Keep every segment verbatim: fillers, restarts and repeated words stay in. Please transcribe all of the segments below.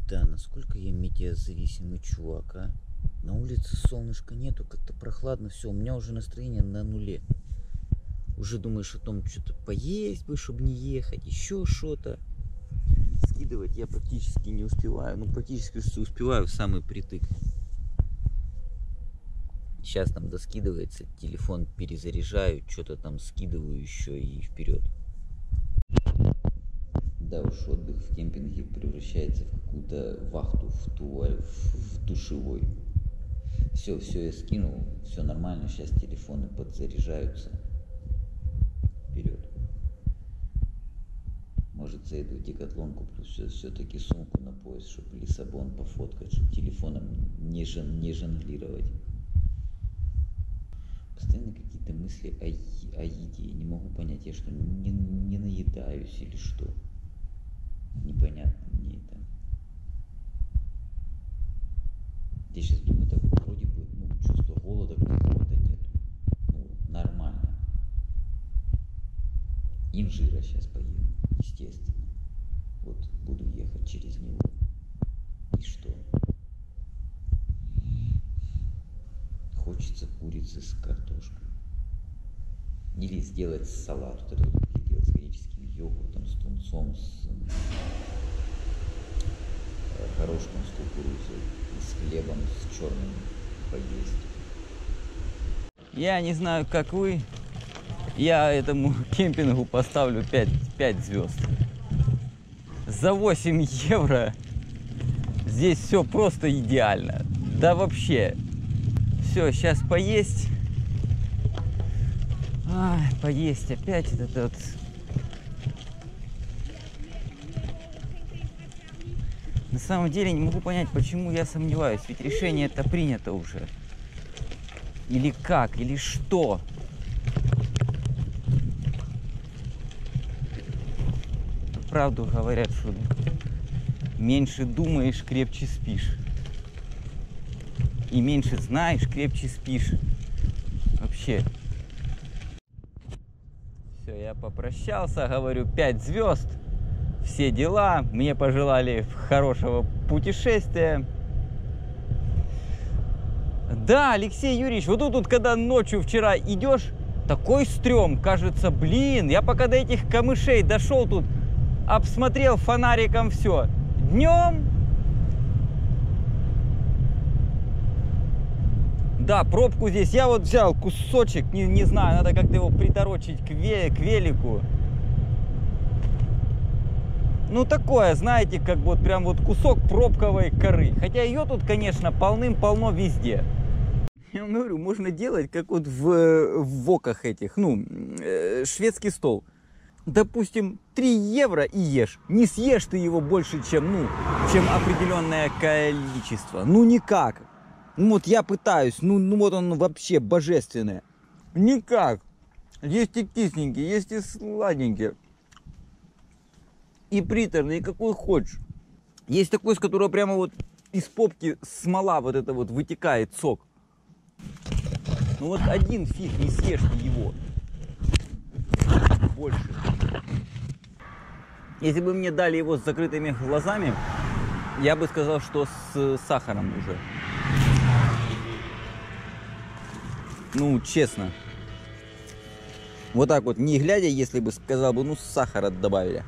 Да, насколько я метеозависимый чувак, а? На улице солнышка нету, как-то прохладно, все, у меня уже настроение на нуле. Уже думаешь о том, что-то поесть бы, чтобы не ехать, еще что-то. Скидывать я практически не успеваю, ну практически успеваю в самый притык. Сейчас там доскидывается, телефон перезаряжаю, что-то там скидываю еще и вперед. Да уж, отдых в кемпинге превращается в какую-то вахту в, ту, в душевой. Все, все я скинул, все нормально, сейчас телефоны подзаряжаются. Вперед. Может, зайду в Декатлон, куплю все-таки сумку на пояс, чтобы Лиссабон пофоткать, чтобы телефоном не, жон, не жонглировать. Постоянно какие-то мысли о, о еде. Я не могу понять, я что, не, не наедаюсь или что? Непонятно мне это. Я сейчас думаю, так вроде бы, ну, чувство голода какого-то нет. Ну, нормально. Инжира сейчас поем, естественно. Вот буду ехать через него. И что? Хочется курицы с картошкой. Или сделать салат. Вот это вот я делал с греческим йогуртом, с тунцом, с горошком, с кукурузой, с хлебом, с черным поесть. Я не знаю, как вы. Я этому кемпингу поставлю пять, пять звезд. За восемь евро здесь все просто идеально. Да вообще. Все, сейчас поесть. Ай, поесть опять этот вот. На самом деле не могу понять, почему я сомневаюсь. Ведь решение это принято уже. Или как, или что? Правду говорят, что меньше думаешь, крепче спишь. И меньше знаешь, крепче спишь. Вообще. Все, я попрощался, говорю, пять звезд. Все дела. Мне пожелали хорошего путешествия. Да, Алексей Юрьевич, вот тут, вот, когда ночью вчера идешь, такой стрём, кажется, блин, я пока до этих камышей дошел тут, обсмотрел фонариком все. Днем, да, пробку здесь, я вот взял кусочек, не, не знаю, надо как-то его приторочить к, ве, к велику. Ну, такое, знаете, как вот прям вот кусок пробковой коры. Хотя ее тут, конечно, полным-полно везде. Я вам говорю, можно делать, как вот в, в воках этих, ну, э, шведский стол. Допустим, три евро и ешь. Не съешь ты его больше, чем, ну, чем определенное количество. Ну, никак. Ну, вот я пытаюсь, ну, ну вот он вообще божественный. Никак. Есть и кисленький, есть и сладенький. И приторный, и какой хочешь. Есть такой, с которого прямо вот из попки смола вот это вот вытекает, сок. Ну вот один фиг не съешь ты его. Больше. Если бы мне дали его с закрытыми глазами, я бы сказал, что с сахаром уже. Ну, честно. Вот так вот, не глядя, если бы сказал бы, ну, сахара добавили.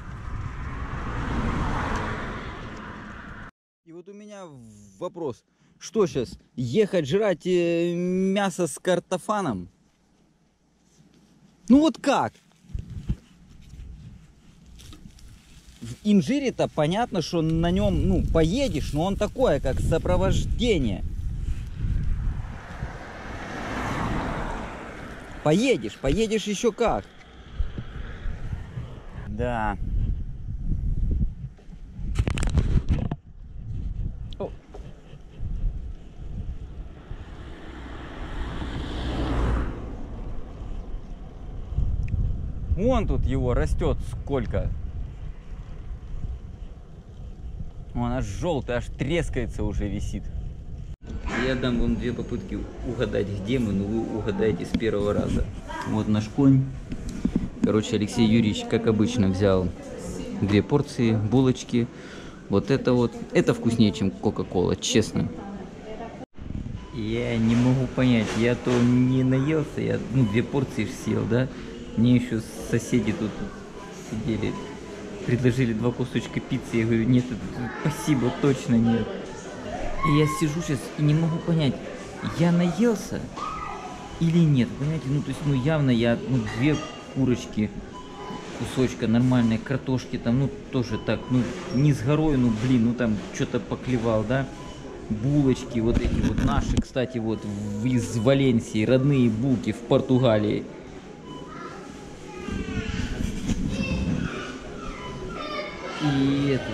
И вот у меня вопрос. Что сейчас, ехать жрать мясо с картофаном? Ну вот как? В инжире-то понятно, что на нем, ну, поедешь, но он такое, как сопровождение. Поедешь, поедешь еще как. Да. О. Вон тут его растет сколько. Он аж желтый, аж трескается уже, висит. Я дам вам две попытки угадать, где мы, но вы угадаете с первого раза. Вот наш конь. Короче, Алексей Юрьевич, как обычно, взял две порции булочки, Вот это вот, это вкуснее, чем Кока-Кола, честно. Я не могу понять, я то не наелся, я ну, две порции съел, да? Мне еще соседи тут сидели, предложили два кусочка пиццы, я говорю, нет, спасибо, точно нет. И я сижу сейчас и не могу понять, я наелся или нет, понимаете? Ну, то есть, ну, явно я, ну, две курочки, кусочка нормальной картошки, там, ну, тоже так, ну, не с горой, ну, блин, ну, там, что-то поклевал, да? Булочки, вот эти вот наши, кстати, вот, из Валенсии, родные булки в Португалии. И это...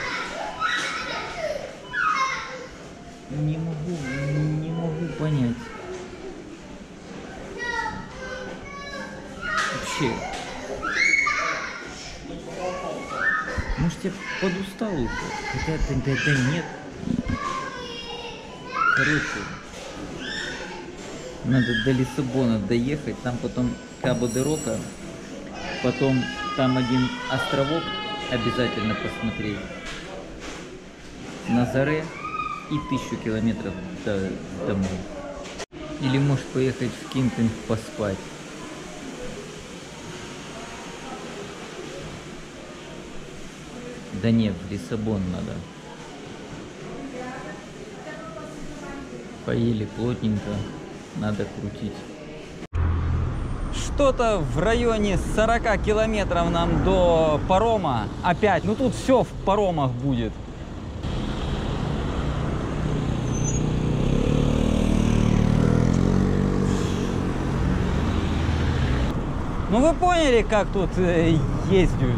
Не могу, не могу понять. Вообще. Может, я подустал уже? Хотя это, это, это нет. Короче, надо до Лиссабона доехать, там потом Кабо-де-Рока, потом там один островок обязательно посмотреть. Назаре и тысячу километров до, домой. Или может поехать в кемпинг поспать. Да нет, в Лиссабон надо. Поели плотненько, надо крутить. Что-то в районе сорока километров нам до парома. Опять, ну тут все в паромах будет. Ну вы поняли, как тут э, ездят?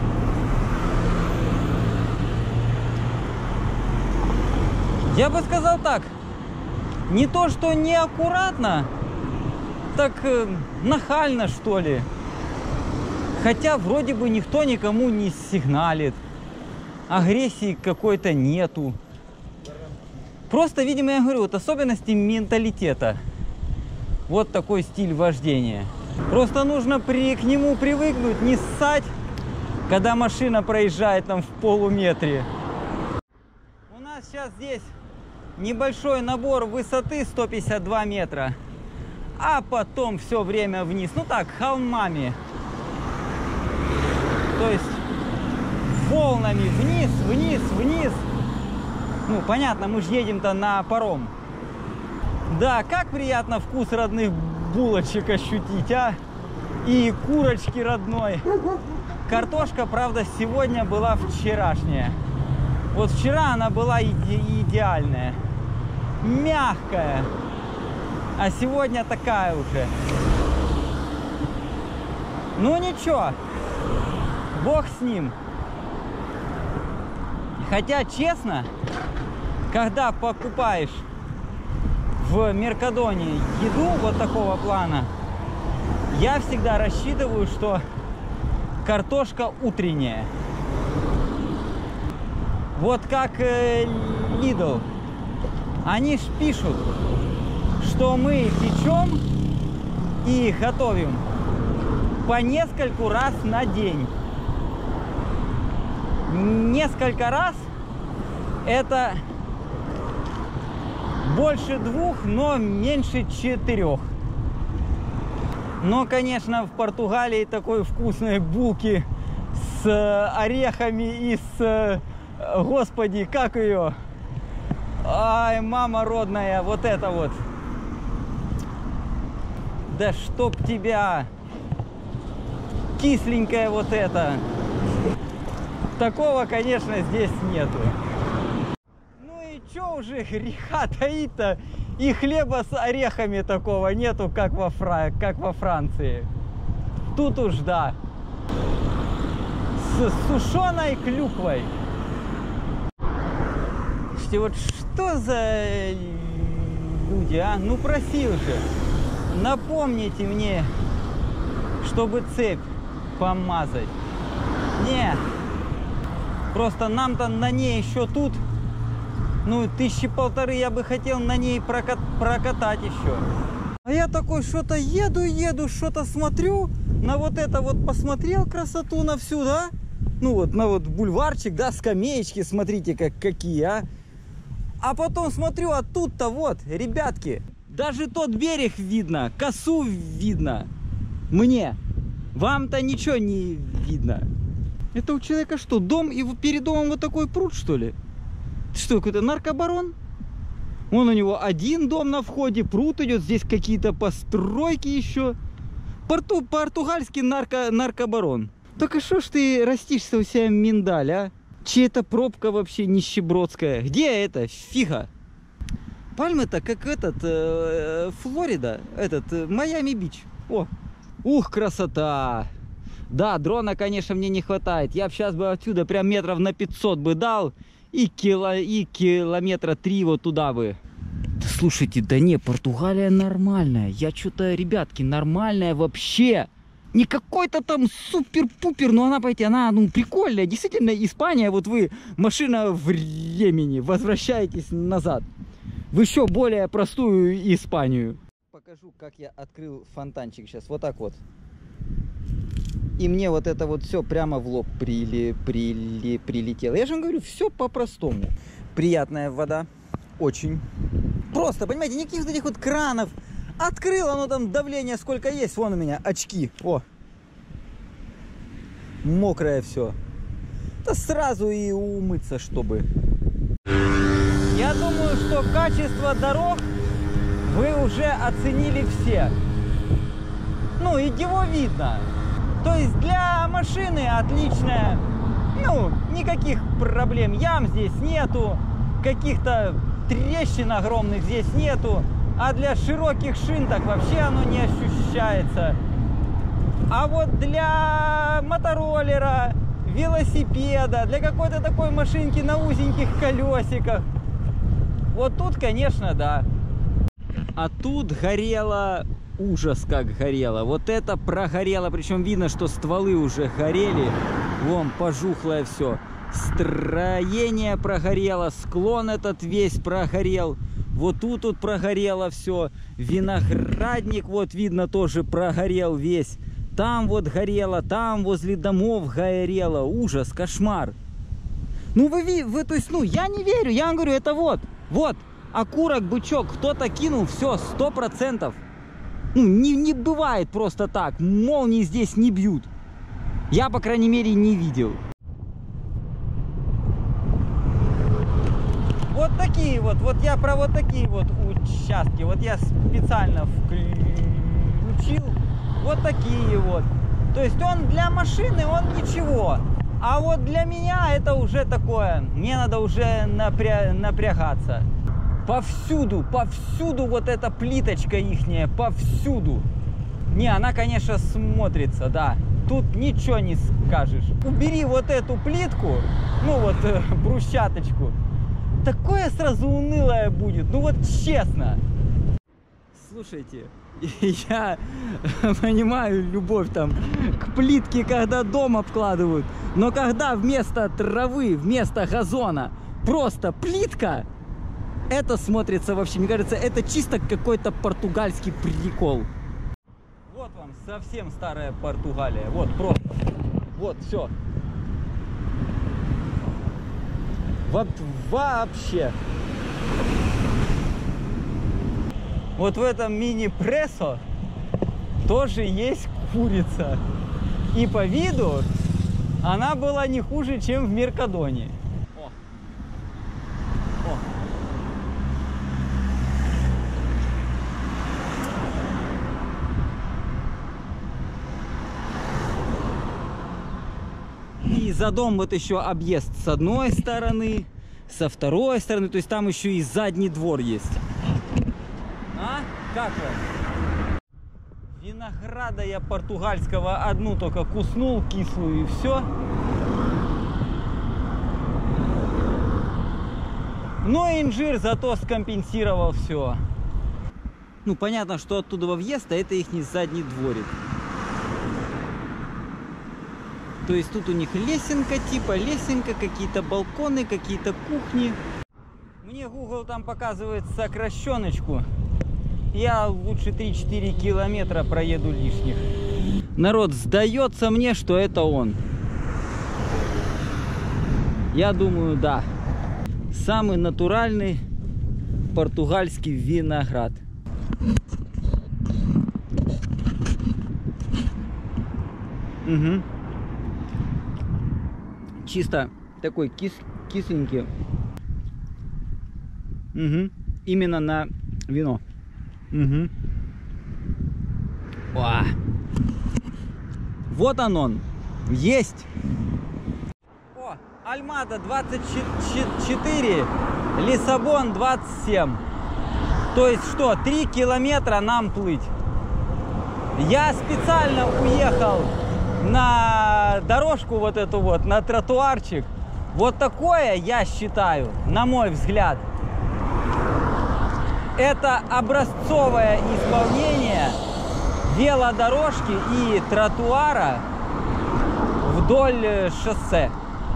Я бы сказал так. Не то, что неаккуратно, так э, нахально, что ли. Хотя вроде бы никто никому не сигналит. Агрессии какой-то нету. Просто, видимо, я говорю, вот особенности менталитета. Вот такой стиль вождения. Просто нужно при, к нему привыкнуть, не ссать, когда машина проезжает там в полуметре. У нас сейчас здесь небольшой набор высоты сто пятьдесят два метра, а потом все время вниз, ну так, холмами, то есть волнами вниз, вниз, вниз. Ну, понятно, мы же едем-то на паром. Да, как приятно вкус родных булочек ощутить, а? И курочки родной. Картошка, правда, сегодня была вчерашняя. Вот вчера она была иде идеальная, мягкая, а сегодня такая уже. Ну ничего, бог с ним. Хотя, честно, когда покупаешь в Меркадоне еду вот такого плана, я всегда рассчитываю, что картошка утренняя. Вот как э, Lidl, они ж пишут, что мы печем и готовим по нескольку раз на день. Несколько раз это больше двух, но меньше четырех. Но, конечно, в Португалии такой вкусной булки с орехами и с... Господи, как ее? Ай, мама родная, вот это вот. Да чтоб тебя. Кисленькая вот это. Такого, конечно, здесь нету. Ну и чё уже греха таить-то? И хлеба с орехами такого нету, как во, Фра... как во Франции. Тут уж да. С сушеной клюквой. Вот что за люди, а? Ну просил же, напомните мне, чтобы цепь помазать. Не, просто нам-то на ней еще тут, ну тысячи полторы я бы хотел на ней прокат прокатать еще. А я такой что-то еду, еду, что-то смотрю, на вот это вот посмотрел красоту на всю, да? Ну вот, на вот бульварчик, да, скамеечки, смотрите, как какие, а. А потом смотрю, а тут-то вот, ребятки, даже тот берег видно, косу видно. Мне. Вам-то ничего не видно. Это у человека что, дом, и перед домом вот такой пруд, что ли? Что, какой-то наркобарон? Вон у него один дом на входе, пруд идет, здесь какие-то постройки еще. Порту, португальский нарко, наркобарон. Только что ж ты растишься у себя миндаль, а? Че это пробка вообще нищебродская? Где это? Фига. Пальмы-то как этот, э, Флорида, этот, э, Майами-Бич. О, ух, красота. Да, дрона, конечно, мне не хватает. Я бы сейчас бы отсюда прям метров на пятьсот бы дал. И, кило, и километра три вот туда бы. Да слушайте, да не, Португалия нормальная. Я что-то, ребятки, нормальная вообще. Не какой-то там супер-пупер, но она, пойти, она, ну, прикольная. Действительно, Испания, вот вы, машина времени, возвращаетесь назад в еще более простую Испанию. Покажу, как я открыл фонтанчик сейчас, вот так вот. И мне вот это вот все прямо в лоб прили, прили, прилетело. Я же вам говорю, все по-простому. Приятная вода, очень. Просто, понимаете, никаких вот этих вот кранов. Открыл, оно там давление сколько есть. Вон у меня очки. О. Мокрое все. Да сразу и умыться, чтобы. Я думаю, что качество дорог вы уже оценили все. Ну, и его видно. То есть для машины отличная. Ну, никаких проблем. Ям здесь нету. Каких-то трещин огромных здесь нету. А для широких шин так вообще оно не ощущается. А вот для мотороллера, велосипеда, для какой-то такой машинки на узеньких колесиках, вот тут, конечно, да. А тут горело, ужас как горело. Вот это прогорело, причем видно, что стволы уже горели. Вон, пожухлое все. Строение прогорело, склон этот весь прогорел. Вот тут вот прогорело все. Виноградник, вот видно, тоже прогорел весь. Там вот горело, там возле домов горело. Ужас, кошмар. Ну вы, вы, то есть, ну я не верю, я вам говорю, это вот, вот, окурок, бычок, кто-то кинул, все, сто процентов. Ну, не, не бывает просто так, молнии здесь не бьют. Я, по крайней мере, не видел. Вот такие вот, вот я про вот такие вот участки, вот я специально включил вот такие вот. То есть он для машины, он ничего. А вот для меня это уже такое, мне надо уже напря... напрягаться. Повсюду, повсюду вот эта плиточка ихняя, повсюду. Не, она, конечно, смотрится, да. Тут ничего не скажешь. Убери вот эту плитку, ну вот э, брусчаточку. Такое сразу унылое будет, ну вот честно. Слушайте, я понимаю любовь там к плитке, когда дом обкладывают, но когда вместо травы, вместо газона просто плитка, это смотрится вообще, мне кажется, это чисто какой-то португальский прикол. Вот вам совсем старая Португалия, вот просто, вот все. Вот вообще. Вот в этом мини-прессо тоже есть курица. И по виду она была не хуже, чем в Меркадоне. О. О. И за дом вот еще объезд с одной стороны, со второй стороны, то есть там еще и задний двор есть. А? Как вам? Винограда я португальского одну только куснул, кислую, и все. Но инжир зато скомпенсировал все. Ну, понятно, что оттуда во въезд, а это их не задний дворик. То есть тут у них лесенка, типа лесенка, какие-то балконы, какие-то кухни. Мне Google там показывает сокращеночку. Я лучше три-четыре километра проеду лишних. Народ, сдается мне, что это он. Я думаю, да. Самый натуральный португальский виноград. Угу. Чисто такой кис кисленький. Угу. Именно на вино. Угу. О! Вот он он. Есть. О, Альмада двадцать четыре, Лиссабон двадцать семь. То есть что, три километра нам плыть. Я специально уехал на дорожку вот эту вот, на тротуарчик. Вот такое, я считаю, на мой взгляд, это образцовое исполнение велодорожки и тротуара вдоль шоссе.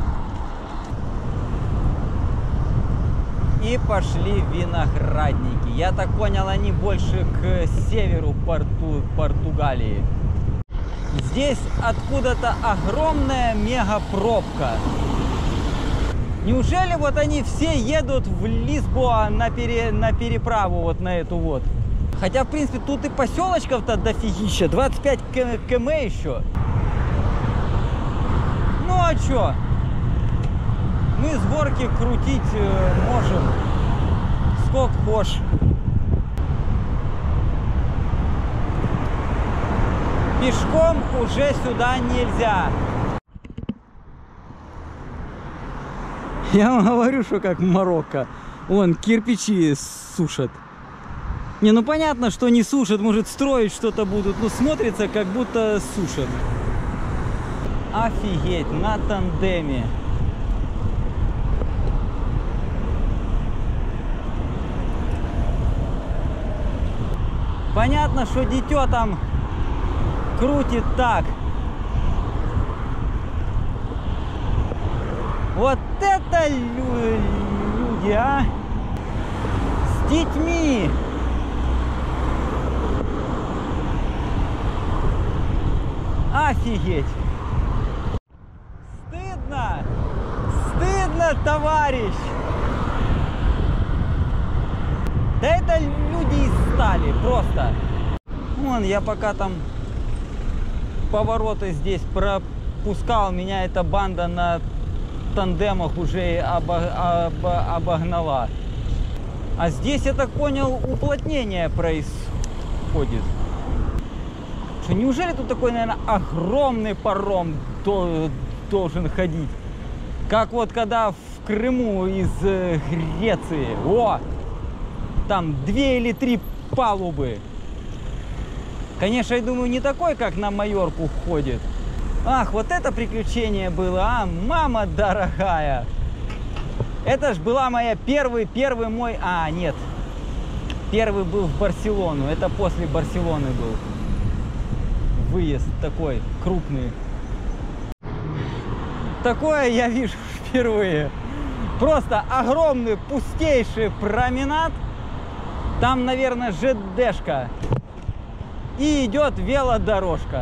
И пошли виноградники. Я так понял, они больше к северу Порту, Португалии. Здесь откуда-то огромная мега-пробка. Неужели вот они все едут в Лисбоа на, пере, на переправу вот на эту вот? Хотя, в принципе, тут и поселочков-то дофигища. двадцать пять километров еще. Ну а чё? Мы с горки крутить э, можем сколько хочешь. Пешком уже сюда нельзя. Я вам говорю, что как Марокко. Вон, кирпичи сушат. Не, ну понятно, что не сушат, может строить что-то будут, но смотрится, как будто сушат. Офигеть, на тандеме. Понятно, что дитё там крутит так. Вот это люди, а! С детьми! Офигеть! Стыдно! Стыдно, товарищ! Да это люди из стали, просто. Вон, я пока там повороты здесь пропускал, меня эта банда на тандемах уже обо, обо, обогнала. А здесь, я так понял, уплотнение происходит. Что, неужели тут такой, наверное, огромный паром должен ходить? Как вот когда в Крыму из Греции. О! Там две или три палубы. Конечно, я думаю, не такой, как на Майорку ходит. Ах, вот это приключение было, а, мама дорогая. Это ж была моя первый, первый мой... А, нет. Первый был в Барселону. Это после Барселоны был. Выезд такой крупный. Такое я вижу впервые. Просто огромный, пустейший променад. Там, наверное, ЖДшка. И идет велодорожка.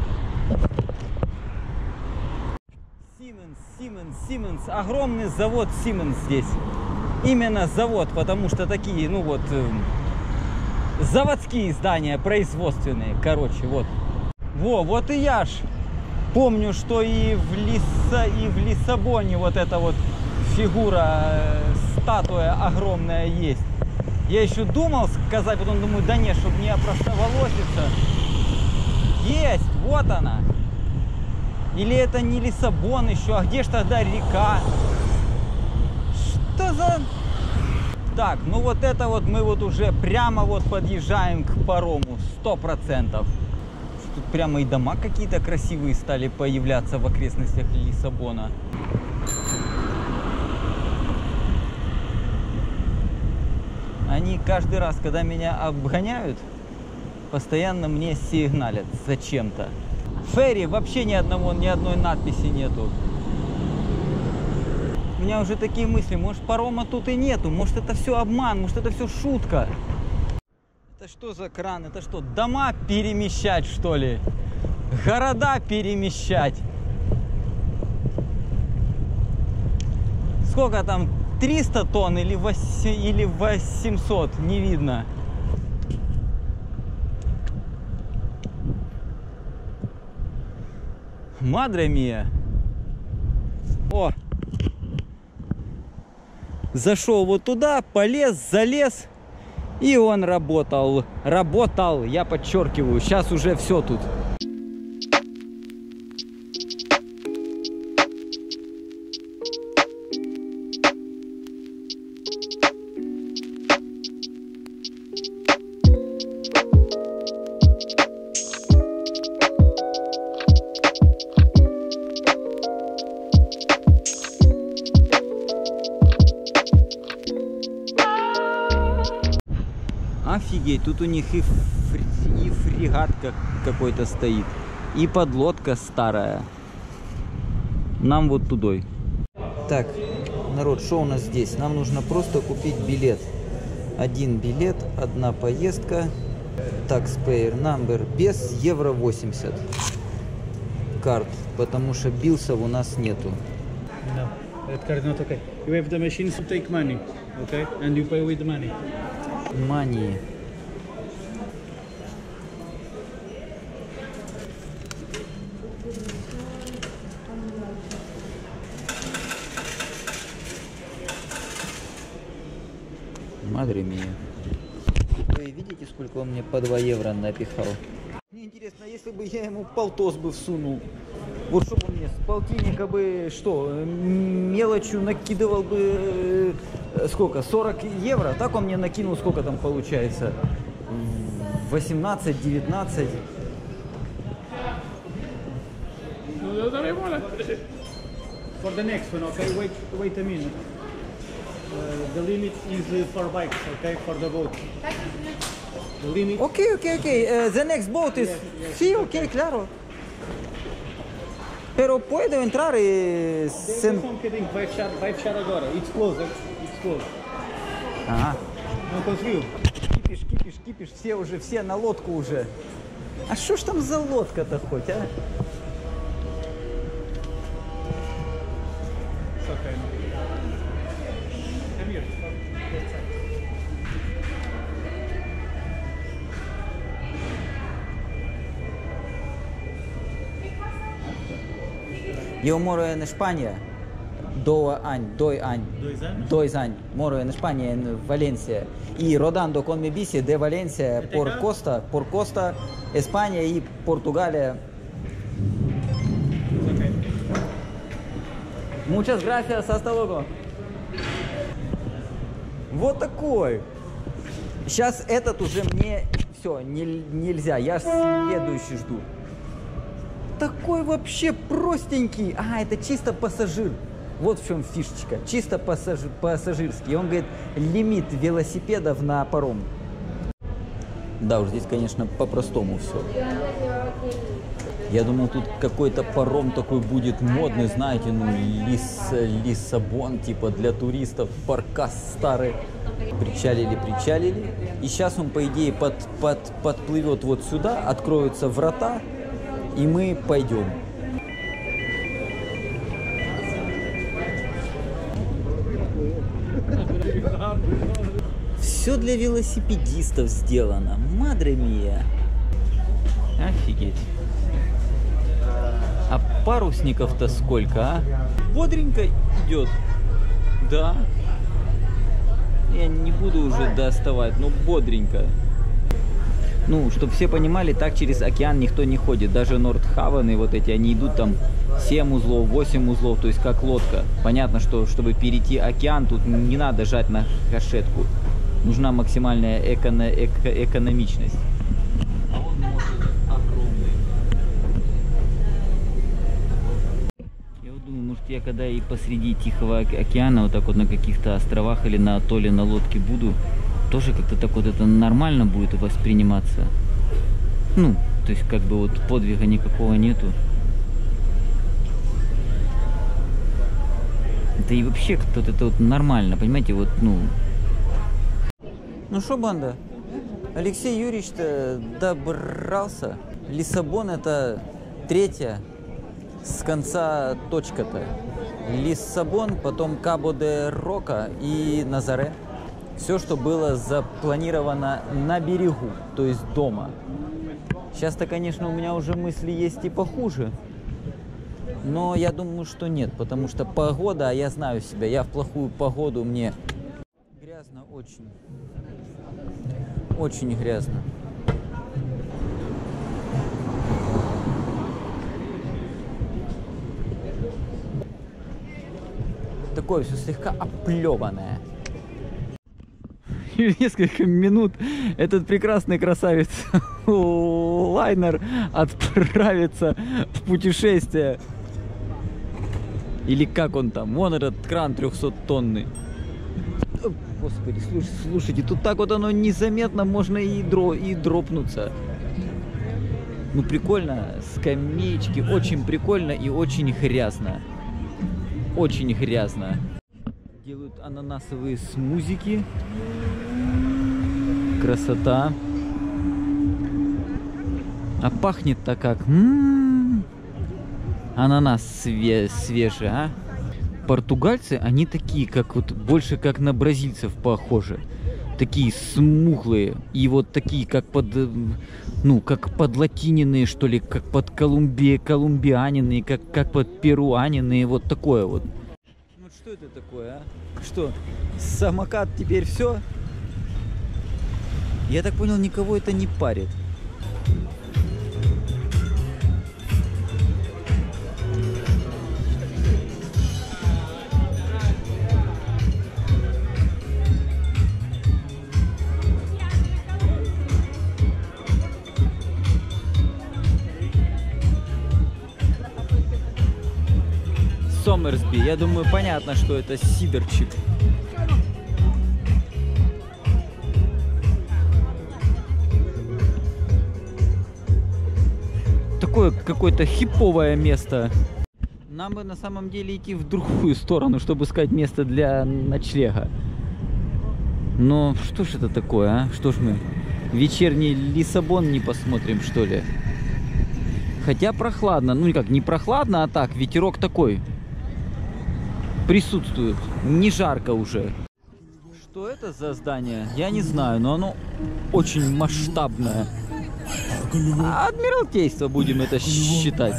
Siemens, Siemens, Siemens. Огромный завод Siemens здесь. Именно завод, потому что такие, ну вот, э, заводские здания, производственные. Короче, вот. Во, вот и я ж помню, что и в, Лиса, и в Лиссабоне вот эта вот фигура, э, статуя огромная есть. Я еще думал сказать, потом думаю, да нет, чтобы не опростоволоситься. Есть, вот она. Или это не Лиссабон еще, а где ж тогда река? Что за... Так, ну вот это вот мы вот уже прямо вот подъезжаем к парому, сто процентов. Тут прямо и дома какие-то красивые стали появляться в окрестностях Лиссабона. Они каждый раз, когда меня обгоняют, постоянно мне сигналят зачем-то. Ферри вообще ни одного, ни одной надписи нету. У меня уже такие мысли, может парома тут и нету, может это все обман, может это все шутка. Это что за кран? Это что, дома перемещать, что ли? Города перемещать? Сколько там? триста тонн или, вось... или восемьсот? Не видно. Мадре мия. О! Зашел вот туда, полез, залез. И он работал. Работал, я подчеркиваю. Сейчас уже все тут. Офигеть, тут у них и, фри, и фрегат как какой-то стоит, и подлодка старая. Нам вот тудой. Так, народ, что у нас здесь? Нам нужно просто купить билет. Один билет, одна поездка. Taxpayer number без евро восемьдесят. Карт, потому что билсов у нас нету. No, that card is not okay. You have the machines to take money, okay? And you pay with the money. Money. Мадре мия. Вы видите, сколько он мне по два евро напихал? Мне интересно, если бы я ему полтос бы всунул, вот чтобы он мне с полтинника бы, что, мелочью накидывал бы, э, сколько, сорок евро? Так он мне накинул, сколько там получается? восемнадцать девятнадцать. For the next one, okay? Wait, wait a minute. Uh, the limit is uh, for bikes, okay? For the boat. The limit. Окей, окей, окей. Uh, the next boat is... Sí, ok, claro. Pero puedo entrar e... Sem... Um bocadinho, vai fechar, vai fechar agora. It's closed, it's closed. Ага. Não conseguiu? Кипиш, кипиш, кипиш, все уже, все на лодку уже. А что ж там за лодка-то хоть, а? It's okay. Come here. Eu moro em Espanha. Dois anos, dois anos. Dois anos? Dois anos. Moro em Espanha, em Valência. E rodando com minha bici de Valência por cá? costa, por costa, Espanha e Portugália. It's okay. Muchas gracias, hasta luego. Вот такой. Сейчас этот уже мне все, не, нельзя, я следующий жду. Такой вообще простенький. А, это чисто пассажир. Вот в чем фишечка. Чисто пассажир, пассажирский. Он говорит, лимит велосипедов на паром. Да, уж здесь, конечно, по-простому все. Я думал, тут какой-то паром такой будет модный, знаете, ну, Лис, Лиссабон, типа для туристов, баркас старый. Причалили, причалили. И сейчас он, по идее, под, под, подплывет вот сюда, откроются врата, и мы пойдем. Все для велосипедистов сделано. Мадре мия. Офигеть. А парусников-то сколько, а? Бодренько идет. Да. Я не буду уже доставать, но бодренько. Ну, чтобы все понимали, так через океан никто не ходит. Даже Нордхавены вот эти, они идут там семь узлов, восемь узлов, то есть как лодка. Понятно, что чтобы перейти океан, тут не надо жать на гашетку. Нужна максимальная эконо эко экономичность. А он может огромный. Я вот думаю, может я когда и посреди Тихого океана, вот так вот на каких-то островах или на атолле на лодке буду, тоже как-то так вот это нормально будет восприниматься. Ну, то есть как бы вот подвига никакого нету. Да и вообще как-то это вот нормально, понимаете, вот, ну... Ну что, банда, Алексей Юрьевич-то добрался. Лиссабон это третья с конца точка-то. Лиссабон, потом Кабо-де-Рока и Назаре. Все, что было запланировано на берегу, то есть дома. Сейчас-то, конечно, у меня уже мысли есть и похуже. Но я думаю, что нет, потому что погода, а я знаю себя, я в плохую погоду, мне грязно очень. Очень грязно. Такое все слегка оплеванное. И несколько минут этот прекрасный красавец лайнер отправится в путешествие. Или как он там? Вон этот кран трехсоттонный. Господи, слушайте, слушайте, тут так вот оно незаметно, можно и, дро, и дропнуться. Ну прикольно, скамеечки, очень прикольно и очень грязно. Очень грязно. Делают ананасовые смузики. Красота. А пахнет-то как? М-м-м. Ананас све свежий, а? Португальцы, они такие, как вот, больше как на бразильцев похожи. Такие смуглые. И вот такие, как под, ну, как подлатиненные, что ли, как под колумби колумбианины, как, как под перуанины, вот такое вот. Ну что это такое, а? Что, самокат теперь все? Я так понял, никого это не парит. Сомерсби. Я думаю, понятно, что это сидорчик. Такое какое-то хиповое место. Нам бы на самом деле идти в другую сторону, чтобы искать место для ночлега. Но что ж это такое, а? Что ж мы, вечерний Лиссабон не посмотрим, что ли? Хотя прохладно. Ну никак, не прохладно, а так, ветерок такой присутствует. Не жарко уже. Что это за здание? Я не знаю, но оно очень масштабное. Адмиралтейство будем это считать.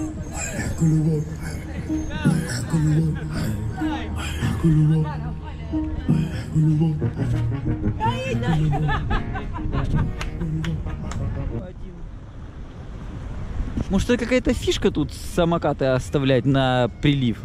Может, это какая-то фишка тут самокаты оставлять на прилив?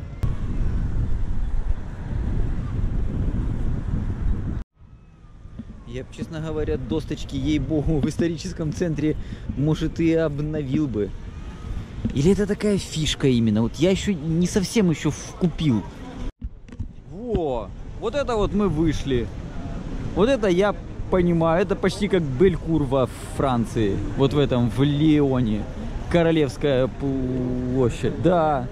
Я бы, честно говоря, досточки, ей-богу, в историческом центре, может, и обновил бы. Или это такая фишка именно? Вот я еще не совсем еще вкупил. Во! Вот это вот мы вышли. Вот это я понимаю. Это почти как Белькур во Франции. Вот в этом, в Лионе. Королевская площадь. Да.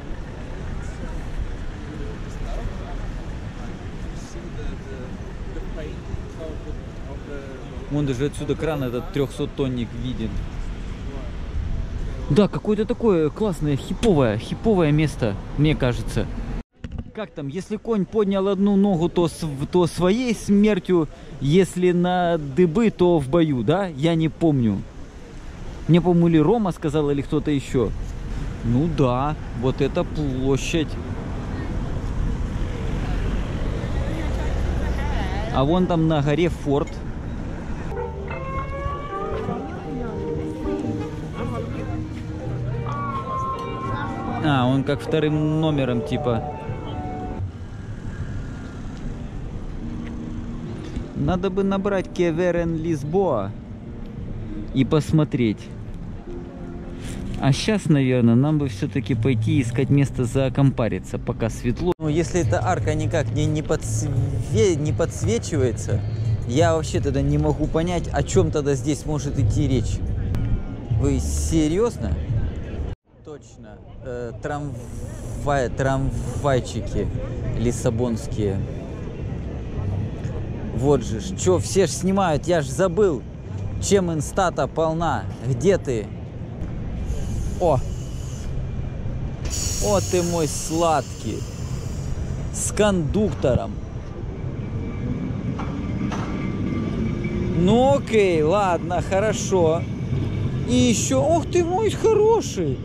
Вон даже отсюда кран этот трехсоттонник виден. Да, какое-то такое классное, хиповое, хиповое место, мне кажется. Как там, если конь поднял одну ногу, то, с, то своей смертью, если на дыбы, то в бою, да? Я не помню. Мне, по-моему, или Рома сказал, или кто-то еще. Ну да, вот это площадь. А вон там на горе форт. А, он как вторым номером типа. Надо бы набрать Кеверен Лисбоа и посмотреть. А сейчас, наверное, нам бы все-таки пойти искать место закомпариться, пока светло. Ну, если эта арка никак не, не, подсве... не подсвечивается, я вообще тогда не могу понять, о чем тогда здесь может идти речь. Вы серьезно? Точно. Э, трамвай, трамвайчики лиссабонские. Вот же, что все ж снимают, я ж забыл, чем инстата полна. Где ты? О! О, ты мой сладкий. С кондуктором. Ну окей, ладно, хорошо. И еще, ох ты мой хороший.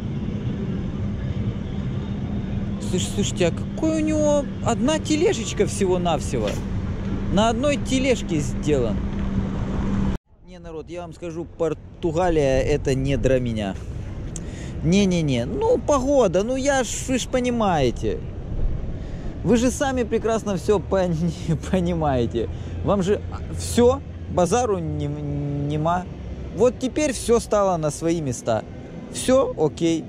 Слушай, слушайте, а какой у него одна тележечка всего-навсего? На одной тележке сделан. Не, народ, я вам скажу, Португалия это не для меня. Не-не-не, ну погода, ну я ж, вы ж понимаете. Вы же сами прекрасно все понимаете. Вам же все, базару не, нема. Вот теперь все стало на свои места. Все окей.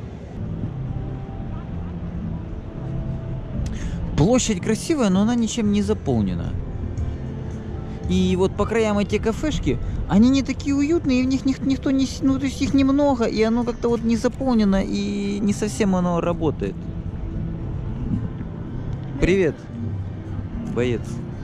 Площадь красивая, но она ничем не заполнена. И вот по краям эти кафешки, они не такие уютные, и в них никто не... Ну, то есть их немного, и оно как-то вот не заполнено, и не совсем оно работает. Привет, боец.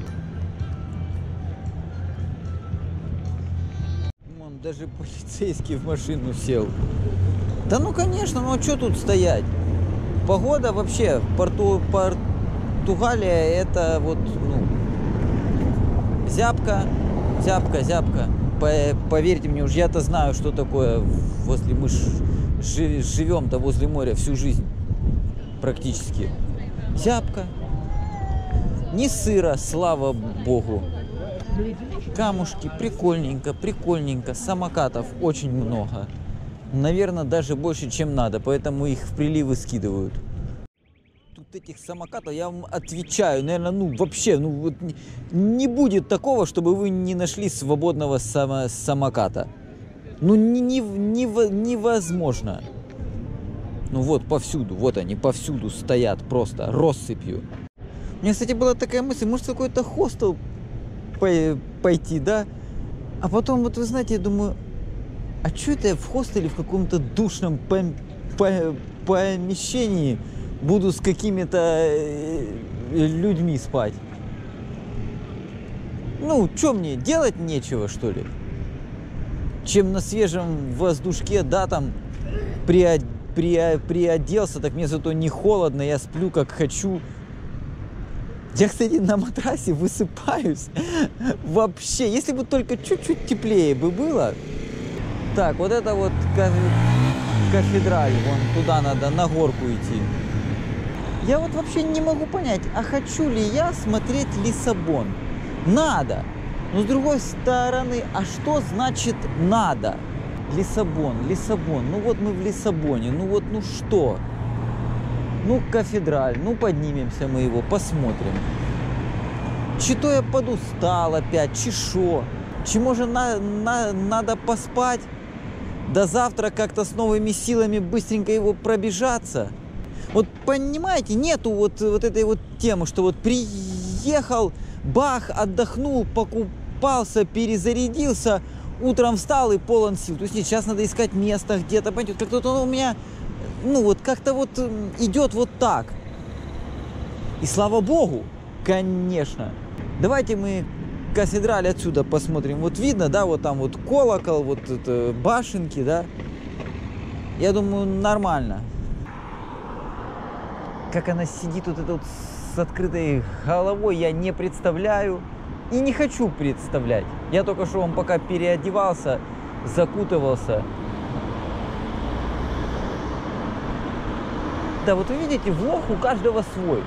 Вон, даже полицейский в машину сел. Да ну конечно, ну а что тут стоять? Погода вообще, Порту... Португалия это вот, ну, зябко, зябко, зябко. Поверьте мне, уж я-то знаю, что такое возле... Мы ж живем-то возле моря всю жизнь практически. Зябко. Не сыро, слава богу. Камушки, прикольненько, прикольненько. Самокатов очень много. Наверное, даже больше, чем надо, поэтому их в приливы скидывают. Тут этих самокатов, я вам отвечаю, наверное, ну вообще, ну вот не, не будет такого, чтобы вы не нашли свободного само, самоката. Ну не, не, не, невозможно. Ну вот повсюду, вот они повсюду стоят просто россыпью. У меня, кстати, была такая мысль, может в какой-то хостел пойти, да? А потом, вот вы знаете, я думаю, а что это я в хостеле в каком-то душном помещении буду с какими-то людьми спать? Ну, что мне, делать нечего, что ли? Чем на свежем воздушке, да, там, при, при, приоделся, так мне зато не холодно, я сплю как хочу. Я, кстати, на матрасе высыпаюсь вообще, если бы только чуть-чуть теплее бы было. Так, вот это вот кафедраль, вон туда надо, на горку идти. Я вот вообще не могу понять, а хочу ли я смотреть Лиссабон? Надо. Но с другой стороны, а что значит надо? Лиссабон, Лиссабон, ну вот мы в Лиссабоне, ну вот, ну что? Ну, кафедраль, ну поднимемся мы его, посмотрим. Чи то я подустал опять, чи шо? Чи може на, на, надо поспать? До завтра как-то с новыми силами быстренько его пробежаться? Вот понимаете, нету вот, вот этой вот темы, что вот приехал, бах, отдохнул, покупался, перезарядился, утром встал и полон сил. То есть нет, сейчас надо искать место где-то, понимаете, как-то у меня, ну вот как-то вот идет вот так. И слава богу, конечно. Давайте мы кафедраль отсюда посмотрим. Вот видно, да, вот там вот колокол, вот это, башенки, да. Я думаю, нормально. Как она сидит вот это вот с открытой головой, я не представляю и не хочу представлять. Я только что он пока переодевался, закутывался. Да, вот вы видите, влог у каждого свой.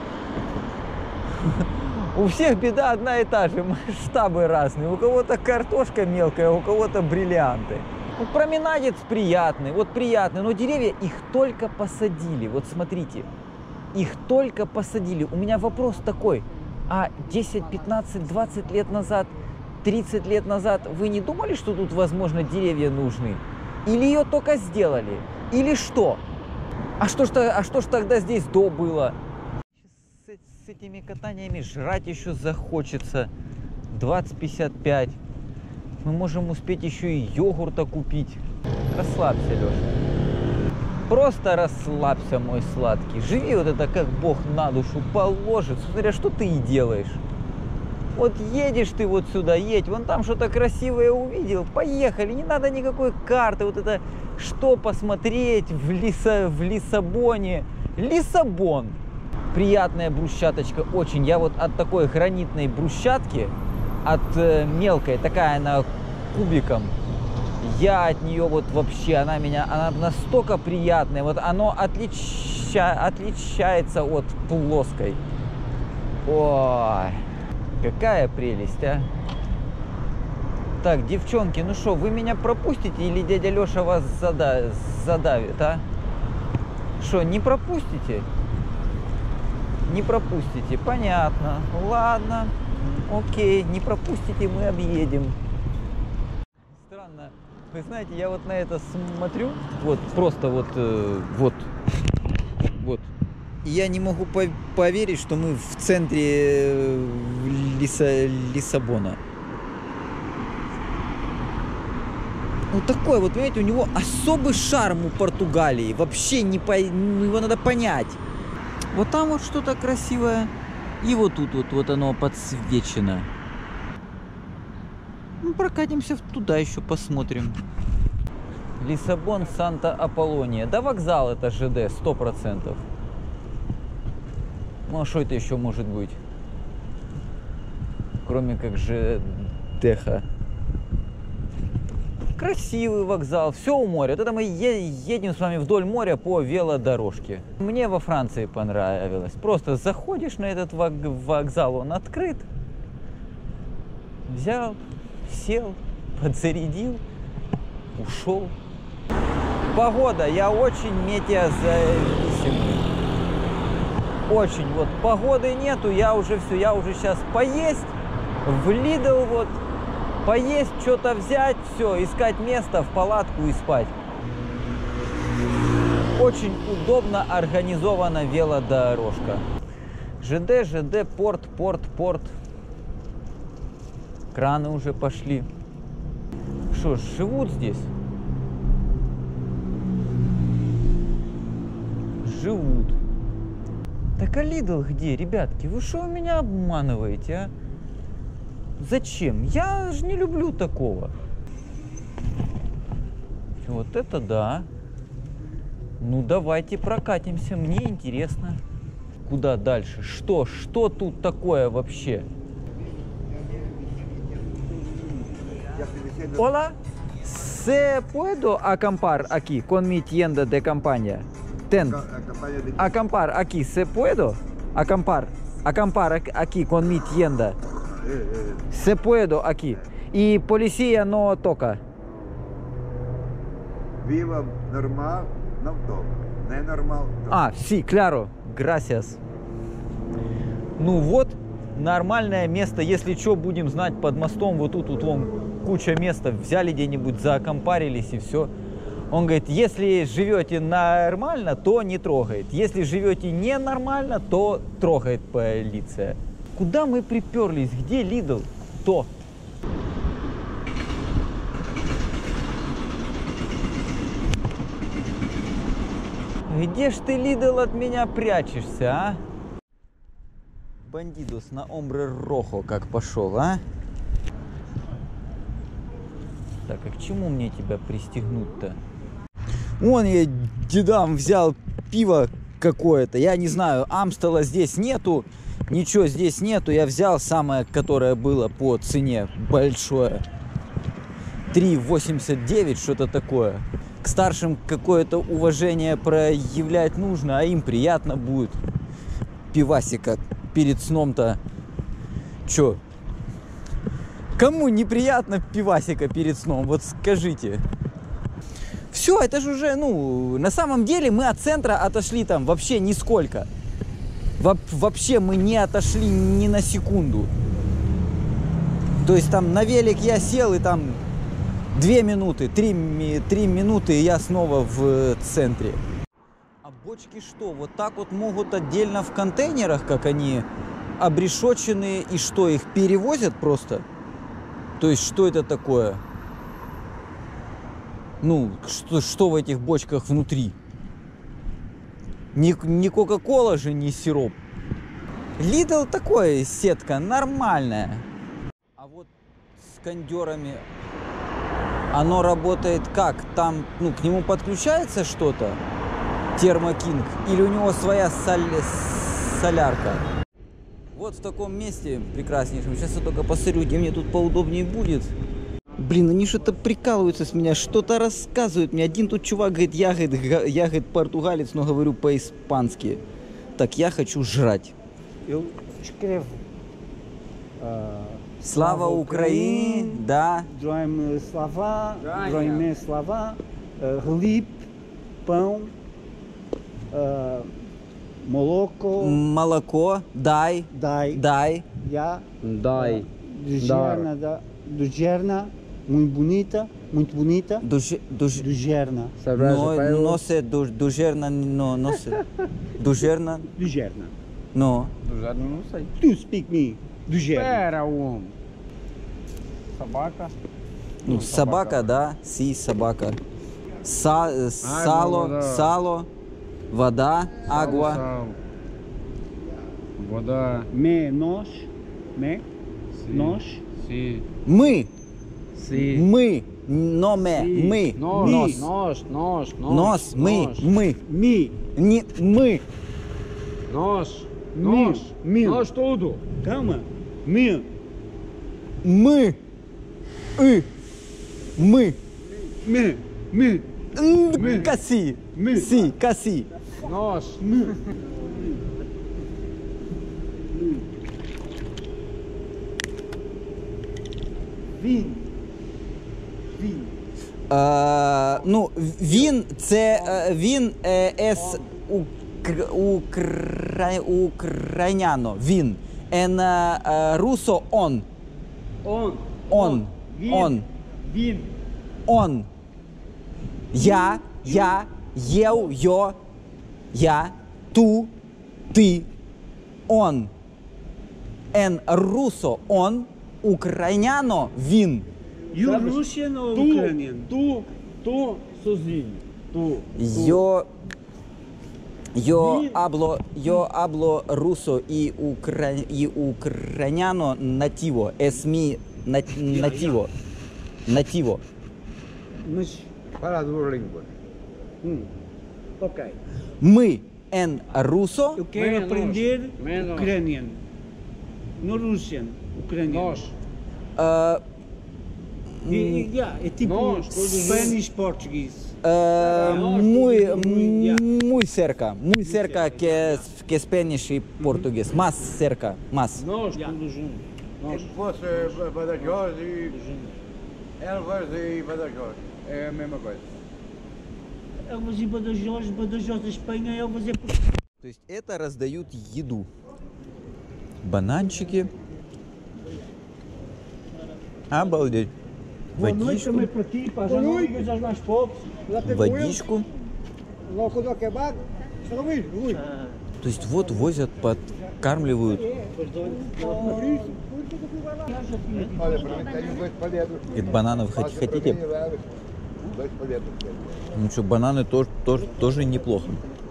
У всех беда одна и та же, масштабы разные. У кого-то картошка мелкая, у кого-то бриллианты. Вот променадец приятный, вот приятный, но деревья их только посадили. Вот смотрите, их только посадили. У меня вопрос такой, а десять, пятнадцать, двадцать лет назад, тридцать лет назад вы не думали, что тут, возможно, деревья нужны? Или ее только сделали? Или что? А что ж, а что ж тогда здесь до было? С этими катаниями жрать еще захочется. двадцать пятьдесят пять. Мы можем успеть еще и йогурта купить. Расслабься, Леша. Просто расслабься, мой сладкий. Живи вот это, как Бог на душу положит. Смотря, что ты и делаешь. Вот едешь ты вот сюда, едь. Вон там что-то красивое увидел. Поехали. Не надо никакой карты. Вот это, что посмотреть в, Лиса, в Лиссабоне. Лиссабон. Приятная брусчаточка, очень. Я вот от такой гранитной брусчатки, от э, мелкой, такая она кубиком, я от нее вот вообще, она меня, она настолько приятная. Вот оно отлича, отличается от плоской. Ой, какая прелесть, а. Так, девчонки, ну что, вы меня пропустите или дядя Леша вас зада... задавит, а? Что, не пропустите? Не пропустите, понятно. Ладно, окей, не пропустите, мы объедем. Странно, вы знаете, я вот на это смотрю, вот просто вот, э, вот, вот. И я не могу по поверить, что мы в центре Лиса Лиссабона. Вот такой вот, понимаете, у него особый шарм у Португалии. Вообще не по... его надо понять. Вот там вот что-то красивое. И вот тут вот, вот оно подсвечено. Ну, прокатимся туда еще посмотрим. Лиссабон, Санта-Аполлония. Да, вокзал это ЖД, сто процентов. Ну, а что это еще может быть? Кроме как ЖДХ. Красивый вокзал, все у моря. Вот это мы едем с вами вдоль моря по велодорожке. Мне во Франции понравилось. Просто заходишь на этот вокзал, он открыт. Взял, сел, подзарядил, ушел. Погода, я очень метеозависимый. Очень. Вот погоды нету, я уже все, я уже сейчас поесть, в Lidl вот. Поесть, что-то взять, все, искать место в палатку и спать. Очень удобно организована велодорожка. ЖД, ЖД, порт, порт, порт. Краны уже пошли. Что ж, живут здесь? Живут. Так а Lidl где, ребятки? Вы что меня обманываете, а? Зачем? Я же не люблю такого. Вот это да. Ну давайте прокатимся, мне интересно. Куда дальше? Что? Что тут такое вообще? Hola, ¿se puedo acampar aquí con mi tienda de campaña? Tent. Acampar aquí, ¿se puedo? Acampar. Acampar aquí con mi tienda. Se puedo aquí. Y policía no toca. Viva normal, não toca. Не нормал. А, sí, claro. Gracias. Ну вот, нормальное место. Если что, будем знать под мостом. Вот тут вот вон куча места. Взяли где-нибудь, заокомпарились и все. Он говорит, если живете нормально, то не трогает. Если живете ненормально, то трогает полиция. Куда мы приперлись? Где Lidl? То. Где ж ты, Lidl, от меня прячешься, а? Бандидос на Омбре Рохо как пошел, а? Так, а к чему мне тебя пристегнуть-то? Вон я дедам взял пиво какое-то. Я не знаю, Амстела здесь нету. Ничего здесь нету, я взял самое, которое было по цене большое. три восемьдесят девять, что-то такое. К старшим какое-то уважение проявлять нужно, а им приятно будет. Пивасика перед сном-то. Чё? Кому неприятно пивасика перед сном? Вот скажите. Все, это же уже, ну, на самом деле мы от центра отошли там вообще нисколько. Во вообще мы не отошли ни на секунду. То есть там на велик я сел, и там две минуты, три, три минуты, и я снова в центре. А бочки что, вот так вот могут отдельно в контейнерах, как они обрешоченные, и что, их перевозят просто? То есть что это такое? Ну, что, что в этих бочках внутри? Не, не Кока-Кола же, не сироп. Lidl такое, сетка нормальная. А вот с кондерами оно работает как? Там, ну, к нему подключается что-то? Термокинг. Или у него своя соль... солярка. Вот в таком месте прекраснейшем. Сейчас я только посмотрю, где мне тут поудобнее будет. Блин, они что-то прикалываются с меня, что-то рассказывают мне. Один тут чувак говорит, я, говорит, я, говорит, португалец, но говорю по-испански. Так, я хочу жрать. Eu escrevo. ah, Слава Украине, да. Droim Slava, Droim Slava, ah, Relip, pão, ah, Moloco, Молоко, дай, Dai, дай. Ya, Дай. do Gerna, da, do Gerna, muito bonita, muito bonita, Дуж, дуж, do Gerna, но, носе, дуж, дужерна, но, носе. Дужерна, do Gerna. но. Já não sei. Tu speak me, do Gerna. Espera, o homem. Собака. Ну, собака, да, си, собака. Са, э, сало, вода. сало, вода, агва. Сал. Вода. Me, nós, me, Си. nós, Си. Мы, Си. мы, номе, Си. мы, Нож. нос, Нож. Нож. нос, мы, Нож. мы, me, не мы. Nós. Mil. Nós. Mil. Nós tudo. calma, me, Мы, и, мы. me, me, М, Каси, Мы. си, каси. Nós. vim, vim. Е, ну, він це е, він е, ес укр, укра, украиняно. Він. Ен е, русо он. On, Он. Vim. Он. vim, Он. Я, я, єу, йо, я, ту, ти, он. Ен русо он, украиняно він. you Russian or Tu. Ukrainian? Tu. Tu. Sozinho. Tu. Yo, yo Ні. hablo, yo hablo ruso y, ukra, y ucraniano nativo. Es mi nat- nativo. Nativo. Mas, Fala duas línguas. hum, ok. Мы en ruso. Eu quero Menos. aprender Menos. Ukrainian. No Russian, Ukrainian. Nós. э, E, e, yeah, é tipo Nós, todos Spanish, português. э, Nós, muy, todos muy, ya. muy cerca. Muy cerca que, que Spanish y portugués. Más cerca. Más. Nós. Já. Tudo junto. Nós. Se fosse Badajoz e Elvas e Badajoz, é a mesma coisa. Elvas e Badajoz, Badajoz da Espanha, Elvas é То есть это раздают еду. Бананчики. Обалдеть. Boa noite Водичку. também para ti, para as amigas, aos mais pobres. Водичку. То есть вот возят, подкармливают. Olha, para mim tem dois palhetos. Говорит, бананов хот- хотите? Dois palhetos. Ну что, бананы тоже, тоже, тоже неплохо.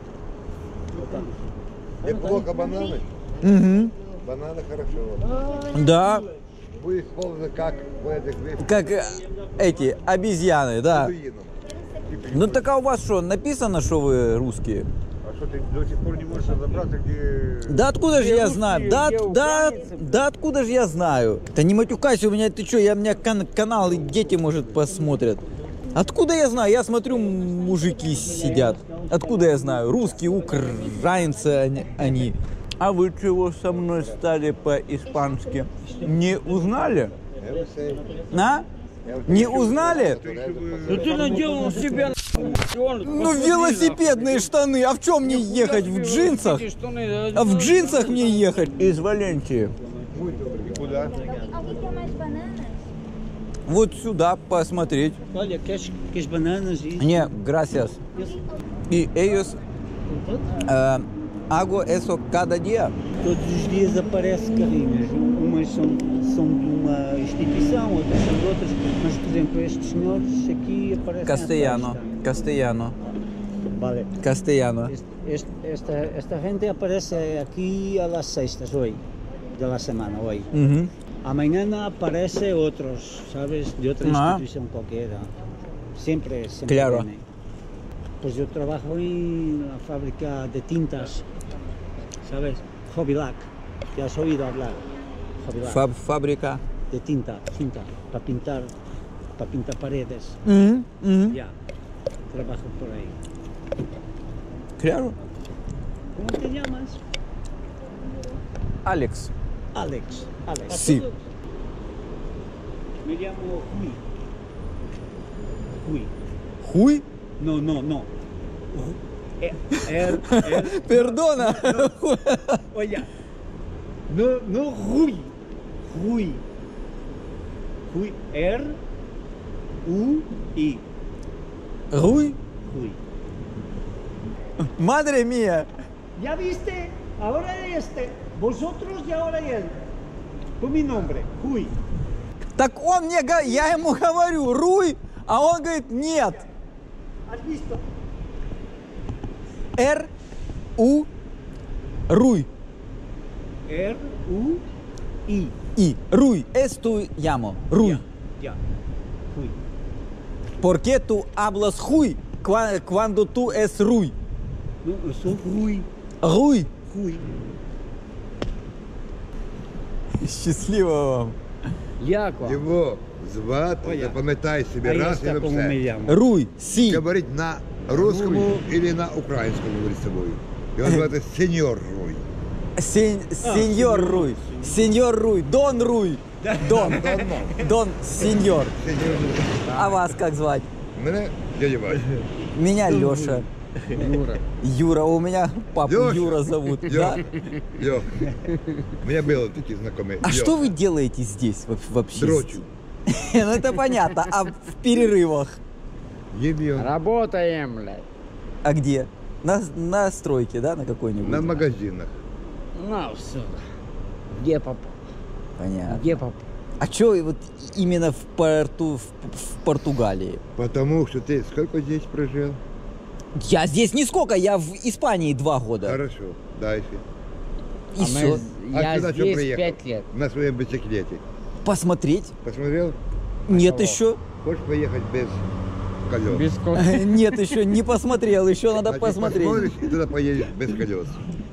Неплохо бананы. Угу. Бананы хорошо. Да, Будет использованы как в этих вещах. как э, эти обезьяны, да. Бедуинов. Ну так а у вас что, написано, что вы русские? А что ты до сих пор не можешь разобраться, где... Да откуда же я русские, знаю? Да, где да, украинцы, да откуда же я знаю? Да не матюкайся, у меня, ты что, я, у меня кан- канал, и дети, может, посмотрят. Откуда я знаю? Я смотрю, м- мужики сидят. Откуда я знаю? Русские, украинцы они- они. А вы чего со мной стали по-испански? Не узнали? Eu não sei. А? Не узнали? Ну ты надел на себя. Ну, велосипедные штаны. А в чем мне ехать? В джинсах? А в джинсах мне ехать? Из Валенсии. E Куда? Alguém quer mais bananas? Вот сюда посмотреть. Olha, queres, queres bananas e Не, gracias. И ellos э, hago eso cada día. todos os dias aparece carrinhas. Umas são, são de uma instituição, outras são de outras, mas por exemplo estes senhores aqui aparecem à Castellano, sexta. castellano, Vale. castellano. Este- este- esta, esta gente aparece aquí a las sextas hoy, de la semana hoy. Угу. Amanhã aparece otros, ¿sabes? De otra Ah. institución cualquiera. Siempre, siempre Claro. vienen. Pues yo trabajo en la fábrica de tintas, ¿sabes? Hobilac, ¿te has oído hablar? Hobilac, Фаб- фабрика. de tinta, tinta, para pintar, para pintar paredes. Мгм, мгм. Ya, trabajo por ahí. Claro. ¿Cómo te llamas? Алекс. Alex. Alex. Sí. Me llamo Hui. Hui. Хуй? No, no, no. Ru- Er, er, er- Пердона. Oye, no, no, Rui. Rui. Rui. R, U, I. Руй? Rui. Madre mía. ¿Ya viste? Ahora este. Vosotros y ahora él. Con mi nombre, Rui. Так он мне, га- я ему говорю, Руй, а он говорит, нет. ¿Has visto? Р, У, Руй. R, U, I. И, Руй, es tu llamo, Ruy. Ya. Rui. ¿Por qué tú hablas Huy cua- cuando tú es Ruy? No, soy Rui. Руй. Rui. Счастливо вам. Яков. Його звати, Ой, я. запам'ятай собі А я раз і на como me все. llamo. Руй, си. Говорить на русскому или на українському говорить з собою. Його звати сеньор Руй. Сень- сеньор Руй. Сеньор Руй. Дон Руй. Дон. Дон, сеньор. Сеньор Руй. А вас как звать? Мене дядя Вася. Меня Леша. Юра. Юра, у меня папу Лёша. Юра зовут. Йо. Да? Йо. У меня были такие знакомые. А Йо. что вы делаете здесь во- вообще? Дрочу. Ну это понятно. А в перерывах? Ебем. Работаем, блядь. А где? На, на стройке, да, на какой-нибудь? На магазинах. На, все. Где попал? Понятно. Где попал? А что вот именно в порту, в, в Португалии? Потому что ты сколько здесь прожил? Я здесь нисколько, я в Испании два года. Хорошо. Дальше. И А все. мы- А Я сюда что здесь приехал? пять лет. На своем бициклете. Посмотреть? Посмотрел? Нет кого? еще. Хочешь поехать без колес? Без ко- Нет еще, не посмотрел, еще надо Значит, посмотреть. посмотришь, и туда поедешь без колес.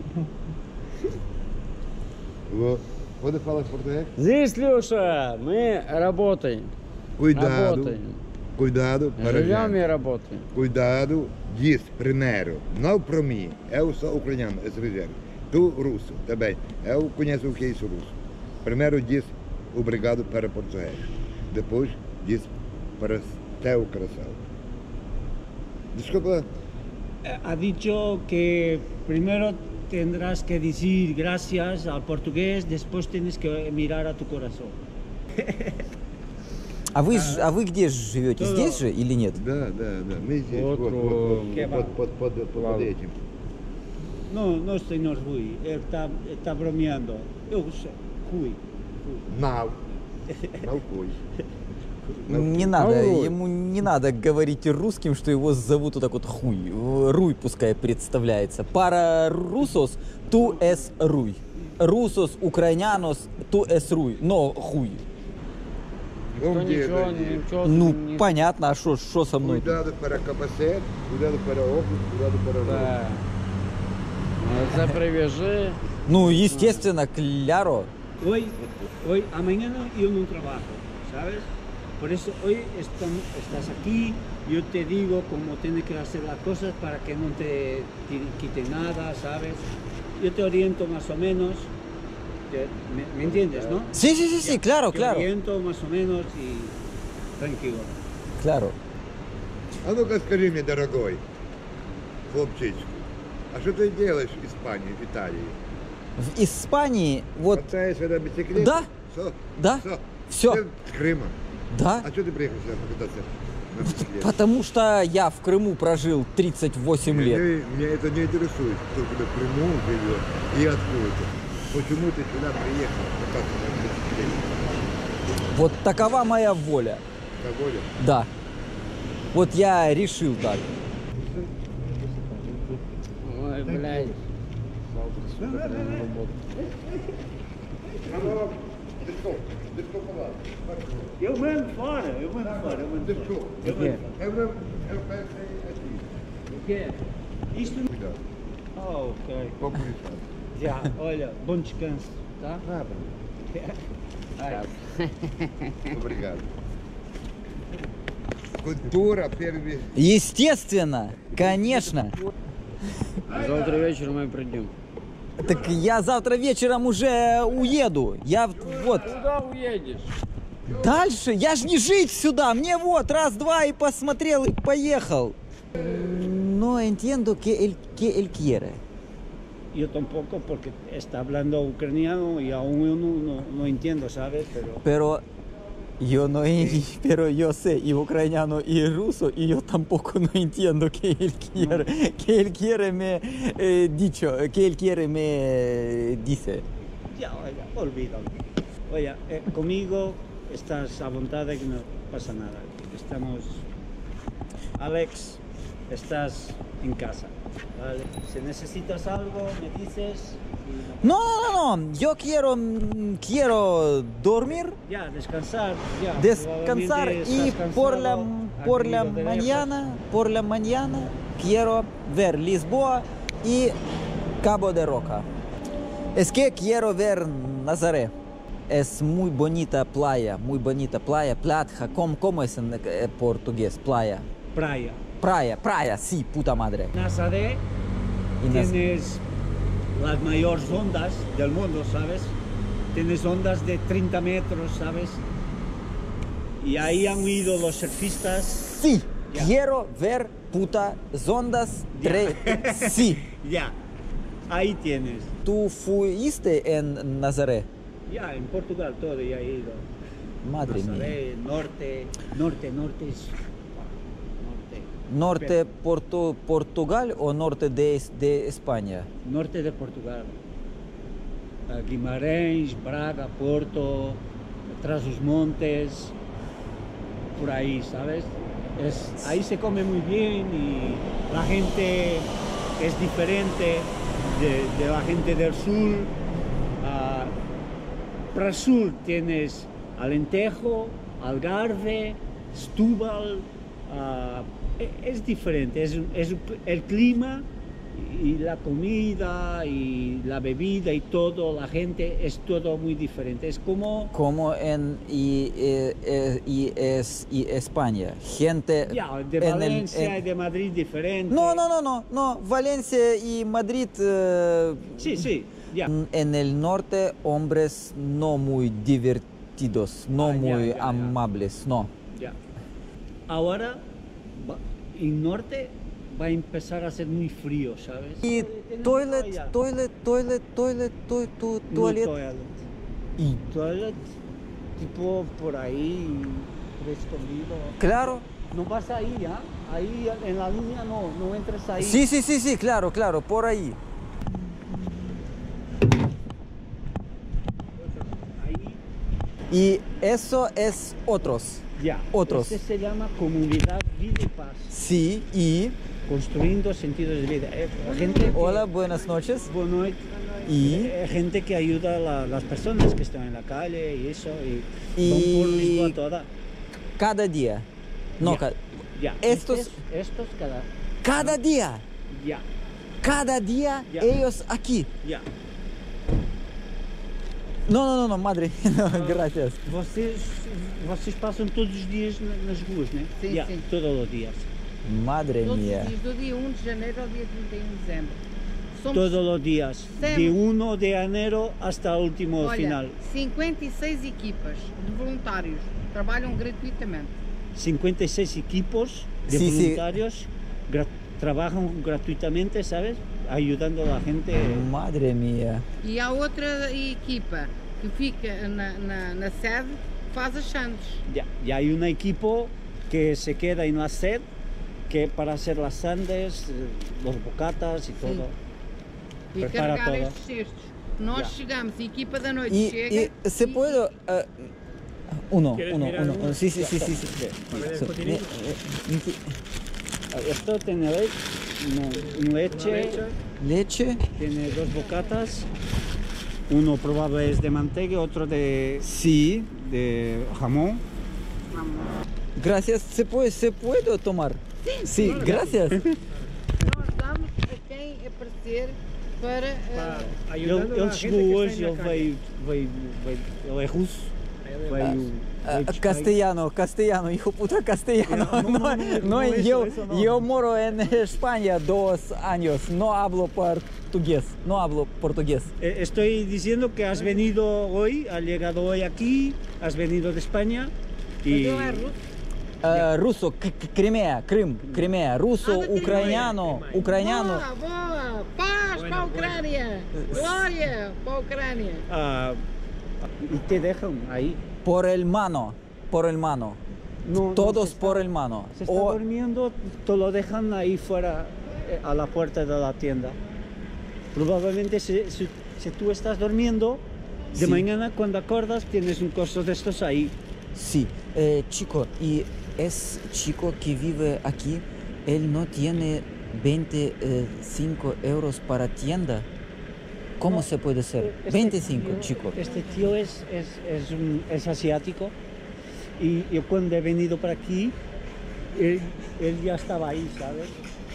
Вот. Pode falar português? Здесь, Леша, мы работаем. Cuidado. Работаем. Cuidado para Живем и gente. работаем. Cuidado, diz primeiro, não para mim. Eu sou ucraniano, estrangeiro. Tu, russo, também. Eu conheço o que é isso russo. Primeiro diz obrigado para português. Depois diz para teu coração. Desculpa, Ha dicho que primero tendrás que decir gracias al portugués, después tienes que mirar a tu corazón. А вы, ж- а вы где живете? Да-да. Здесь же или нет? да, да, да, мы здесь, Вот, вот, вот, вот, ¿Qué va? под, под, под, под, под Ладно. этим. No, no, señor Rui, él está, está bromeando. Yo sé, Rui. Não, não foi. Не надо, Руй. ему не надо говорить русским, что его зовут вот так вот Хуй. Руй пускай представляется. Para rusos, tú es Руй. Rusos, ucranianos, tú es Руй. Но Хуй. Никто Vamos ver, ничего, Daniel. ничего Ну, не- понятно, а что со мной? тут? Cuidado para capacete, cuidado para óculos, cuidado para Да. Ну, Запривяжи. Ну, естественно, кляро. Hoy, hoy, a mañana yo no trabajo, ¿sabes? Por eso hoy estam- estás aquí, yo te digo cómo tienes que hacer las cosas para que no te, te quite nada, ¿sabes? Yo te oriento más o menos, te- me, me entiendes, ¿no? Sí, sí, sí, sí, claro, Te claro. oriento más o menos y tranquilo. Claro. А ну-ка скажи мне, дорогой хлопчичку, а что ты делаешь в Испании, в Италии? В Испании, вот, Катаешься на бициклете? Да. Все? Да. Все? Всё. Ты с Крыма? да, А что ты приехал сюда покататься на бициклете? потому что я в Крыму прожил тридцать восемь лет. Меня, меня это не интересует, кто тебя в Крыму живет и откуда. Почему ты сюда приехал кататься на бициклете? Вот такова моя воля. Доволен? Да. Вот я решил так. Ой, блядь. Eu mando fora, eu mando fora, eu mando fora. Eu mando fora. Eu não, eu pensei assim. quer? Isto. Obrigado. Oh, ok. Pouco lixado. Já, olha, bom descanso, tá? Nada. Obrigado. Культура первый. Естественно, конечно. Завтра вечером мы придем. Так я завтра вечером уже уеду. Я вот Куда уедешь? дальше. Я ж не жить сюда. Мне вот раз-два и посмотрел и поехал. No entiendo que él, que él quiere. Yo tampoco porque está hablando ucraniano y aún yo no, no, no entiendo, ¿sabes? Pero Pero yo no en- pero yo sé y ucraniano y ruso y yo tampoco no entiendo que él quiere. Que él quiere me eh, dicho, que él quiere me eh, dice. ya, oiga, olvídalo. Oye, eh, conmigo estás a voluntad de que no pasa nada. Estamos... Alex, estás en casa, ¿vale? Si necesitas algo, me dices y No, no, no, no. Yo quiero mm, quiero dormir. ya, descansar, ya. Descansar Probablemente y estás por la, cansado, por has la venido de lejos. mañana, por la mañana quiero ver Lisboa y Cabo de Roca. Es que quiero ver Nazaré. Es muy bonita playa, muy bonita playa, platja. ¿Cómo, cómo es en eh, portugués? Playa. Praia. Playa, playa, sí, puta madre. Nazaré Y Naz- tienes las mayores ondas del mundo, ¿sabes? Tienes ondas de treinta metros, ¿sabes? Y ahí han ido los surfistas. Sí, Ya. quiero ver puta ondas. Ya. tre- Sí. Ya, ahí tienes. ¿Tú fuiste en Nazaré? Ya, en Portugal todo ya he ido. Madre mía. Nazaré, norte, norte, norte es... Norte. ¿Norte Portu- Portugal o norte de, de España? Norte de Portugal. Ah, Guimarães, Braga, Porto, tras los montes, por ahí, ¿sabes? Es, ahí se come muy bien y la gente es diferente de, de la gente del sur. Ah, para el sur tienes Alentejo, Algarve, Setúbal. ah, e- es diferente, es, es el clima y la comida y la bebida y todo, la gente es todo muy diferente. Es como Como en y, eh, eh, y, es, y España. Gente ya, de en el- Valencia en- y de Madrid diferente. No, no, no, no, no. Valencia y Madrid. eh, Sí, sí, ya. En el norte, hombres no muy divertidos, no Ah, ya, muy ya, ya. amables, no. Ya. Ahora, va- en norte va a empezar a ser muy frío, ¿sabes? Y Tenemos toilet, toalla. toilet, toilet, toilet, toilet, to- No toilet. toilet. Y Toilet, tipo por ahí, escondido. claro. No vas ahí, ¿ah? Ahí en la línea no, no entres ahí. Sí, sí, sí, sí, claro, claro, por ahí. Ahí, Y eso es otros. ya. Otros. Este se llama Comunidad Vida y Paz. Sí, y Construyendo sentidos de vida. Eh, gente que- hola, buenas noches. Bueno, hay- Y eh, gente que ayuda a la- las personas que están en la calle y eso. Y, Y- van por Lisboa toda. cada día. No, Ya. ca- Ya. Estos- Estos, estos cada. cada día. Ya, Cada día Ya. ellos aquí. ya. No, no, no, no, madre. No, gracias. Vocês, vocês passam todos os dias na- nas ruas, né? Sim, Ya, sim. todos os dias. Madre Todos mía. os dias, do dia um de janeiro ao dia trinta e um de dezembro. Somos, Todos los días. De Sempre. uno de enero hasta el último olha, final. cinquenta e seis equipas de voluntários trabalham gratuitamente. cincuenta y seis equipos de Sí, sí. voluntarios gra- trabajan gratuitamente, ¿sabes? Ayudando a la gente. Madre mía. E há outra equipa que fica na, na, na sede que faz as sandes. Ya, y hay un equipo que se queda en la sed que para hacer las sandes, eh, los bocatas y todo. E Prepara carregar todo. estes cestos. Nós Ya. chegamos, a equipa da noite Y, chega. y se e- puede. eh, uno, ¿Quieres uno, mirar uno, uno? uno. Sí, sí, sí, sí. sí. ver el So, cotinillo. eh, eh, Esto tiene le- no, leche, leche. tiene dos bocatas. Uno probable es de manteca, otro de, Sí. de jamón. Gracias. ¿Se puede, se puede tomar? Sí, gracias. ter para. Pá, eh, Ele, ele chegou hoje, ele veio, veio, veio, ele é russo, veio... Ah, veio de Castellano, castellano, hijo puta castellano. No, no, No, no, no, no, yo, eso, eso no. yo moro en España dos años, no hablo portugués, no hablo portugués. Eh, Estoy diciendo que has venido hoy, has llegado hoy aquí, has venido de España y... Ele é russo. Э, руссо, К- К- Кремея, Крым, Кремея, руссо, Ah, da украиняно, украиняно. Boa, boa! Paz para a Ucrânia! Glória para a Ucrânia! ah, y te dejan ahí. Por el mano, por el mano. No, no, Todos se está- por el mano. Se está O- durmiendo, te lo dejan ahí fuera, eh, a la puerta de la tienda. Probablemente si, si- si tú estás durmiendo, de Sí. mañana cuando acordas tienes un coso de estos ahí. Sí, eh, chico, y es chico que vive aquí, él no tiene veinticinco euros para tienda. ¿Cómo No, se puede ser? Este veinticinco, tío- chico. Este tío es, es, es, un- es asiático y yo cuando he venido para aquí, él, él ya estaba ahí, ¿sabes?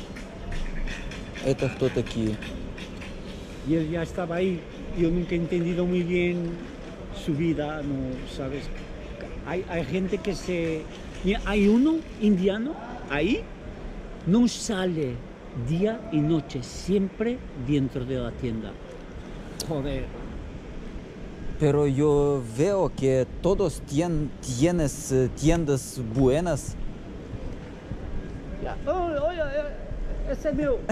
Это кто такие? Y él ya estaba ahí. Yo nunca he entendido muy bien su vida, ¿no? ¿Sabes? Hay, hay gente que se... Mira, hay uno indiano ahí, no sale día y noche, siempre dentro de la tienda. Joder. Pero yo veo que todos tien- tienes eh, tiendas buenas. Ya. Oye, oye, ese es mío.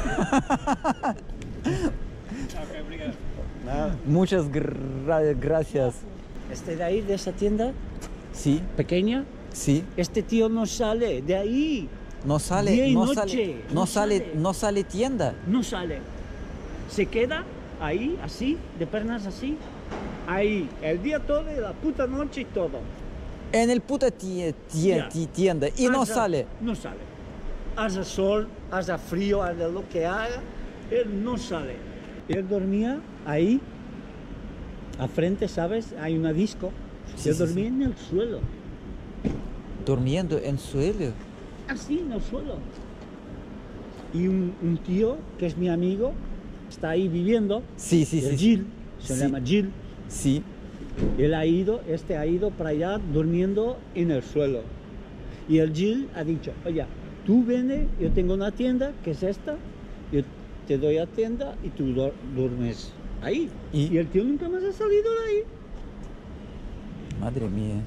Nada. Muchas gra- gracias. Este de ahí, de esa tienda Sí, pequeña, sí. este tío no sale de ahí, No sale, Día y no noche, sale, no no sale, sale. no sale tienda. no sale. Se queda ahí, así, de pernas así, ahí, el día todo, la puta noche y todo. En el puta tie- tie- Ya. ti- tienda y no Haga- sale. No sale. Haga sol, haga frío, haga lo que haga, él no sale. Él dormía ahí, a frente, ¿sabes? Hay una disco. Sí, él sí, dormía en el suelo, Durmiendo en suelo. así en el suelo. Y un, un tío, que es mi amigo, está ahí viviendo, Sí, sí, el sí. Gil, se Sí. llama Gil. Sí. Él ha ido, este ha ido para allá durmiendo en el suelo. Y el Gil ha dicho, oye, tú vene, yo tengo una tienda, que es esta, yo te doy la tienda y tú du- duermes ahí. ¿Y? Y el tío nunca más ha salido de ahí. Madre mía.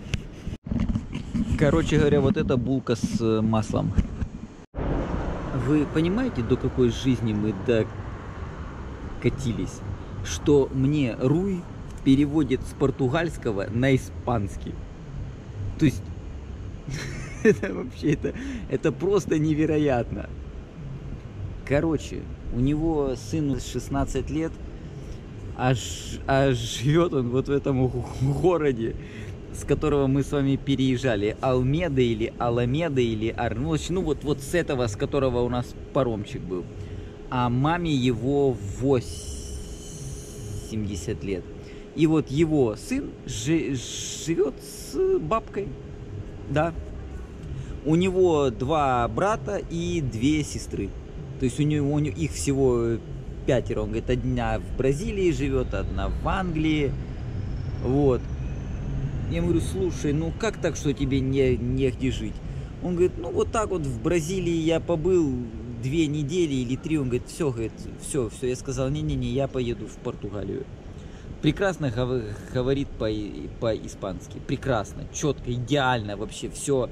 Короче говоря, вот это булка с э, маслом. Вы понимаете, до какой жизни мы докатились? Что мне руй переводит с португальского на испанский. То есть, это вообще, это, это просто невероятно. Короче, у него сыну шестнадцать лет, а, ж- а живет он вот в этом г- городе, с которого мы с вами переезжали. Алмеда или Аламеда или Ар... Ну, в общем, ну вот, вот с этого, с которого у нас паромчик был. А маме его восемьдесят лет. И вот его сын жи- живет с бабкой. Да. У него два брата и две сестры. То есть у него, у него их всего пятеро. Он говорит, одна в Бразилии живет, одна в Англии. Вот. Я ему говорю, слушай, ну как так, что тебе не, негде жить? Он говорит, ну вот так вот в Бразилии я побыл две недели или три. Он говорит, все, говорит, все, все. Я сказал, не-не-не, я поеду в Португалию. Прекрасно гов- говорит по- по-испански. Прекрасно, четко, идеально вообще все.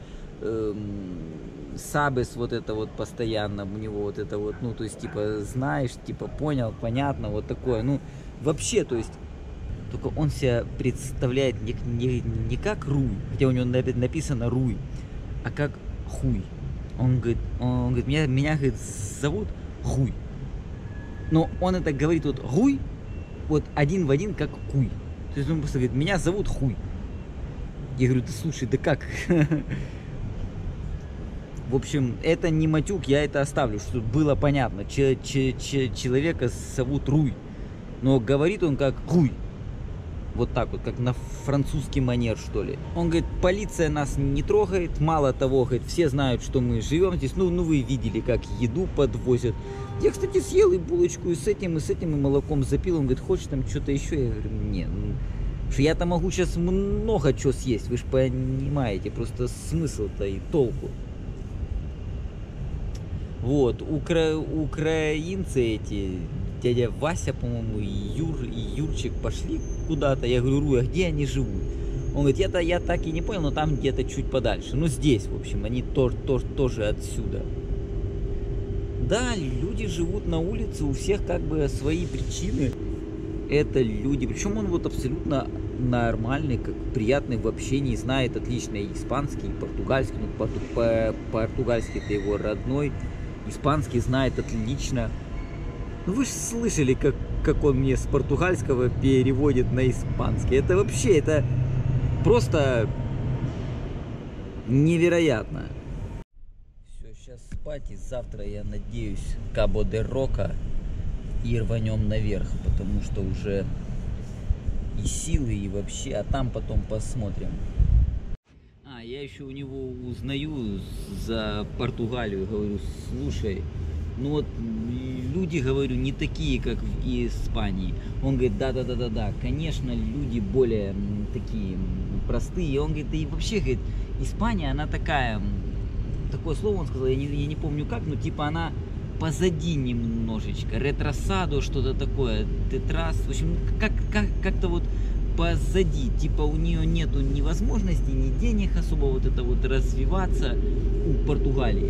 Сабес вот это вот постоянно у него вот это вот, ну то есть типа знаешь, типа понял, понятно, вот такое. Ну вообще, то есть только он себя представляет не, не, не как Руй, хотя у него напи- написано Руй, а как Хуй. Он говорит, он говорит, меня, меня говорит, зовут Хуй. Но он это говорит вот Хуй, вот один в один как Хуй. То есть он просто говорит, меня зовут Хуй. Я говорю, да слушай, да как? В общем, это не матюк, я это оставлю, чтобы было понятно. Че- че- че- человека зовут Руй, но говорит он как Хуй. Вот так вот, как на французский манер, что ли. Он говорит, полиция нас не трогает, мало того, говорит, все знают, что мы живем здесь. Ну, ну вы видели, как еду подвозят. Я, кстати, съел и булочку и с этим, и с этим, и молоком запил. Он говорит, хочешь там что-то еще? Я говорю, не, ну, что я-то могу сейчас много чего съесть, вы же понимаете, просто смысл-то и толку. Вот, укра... украинцы эти, дядя Вася, по-моему, и Юр, и Юрчик пошли куда-то. Я говорю, Руя, где они живут? Он говорит, я-то я так и не понял, но там где-то чуть подальше. Ну, здесь, в общем, они тоже, тоже, тоже отсюда. Да, люди живут на улице, у всех как бы свои причины. Это люди, причем он вот абсолютно нормальный, как приятный в общении, знает отлично и испанский, и португальский. Ну, порту, по, португальский это его родной. Испанский знает отлично. Ну вы же слышали, как, как он мне с португальского переводит на испанский. Это вообще, это просто невероятно. Все, сейчас спать, и завтра, я надеюсь, Кабо-де-Рока и рванем наверх, потому что уже и силы, и вообще, а там потом посмотрим. А, я еще у него узнаю за Португалию, говорю, слушай, ну вот люди, говорю, не такие, как в Испании. Он говорит, да-да-да-да-да, конечно, люди более такие простые. Он говорит, да и вообще, говорит, Испания, она такая, такое слово он сказал, я не, я не помню как, но типа она позади немножечко, ретросадо, что-то такое, тетрас, в общем, как, как, как-то вот позади, типа у нее нету ни возможности, ни денег особо вот это вот развиваться у Португалии.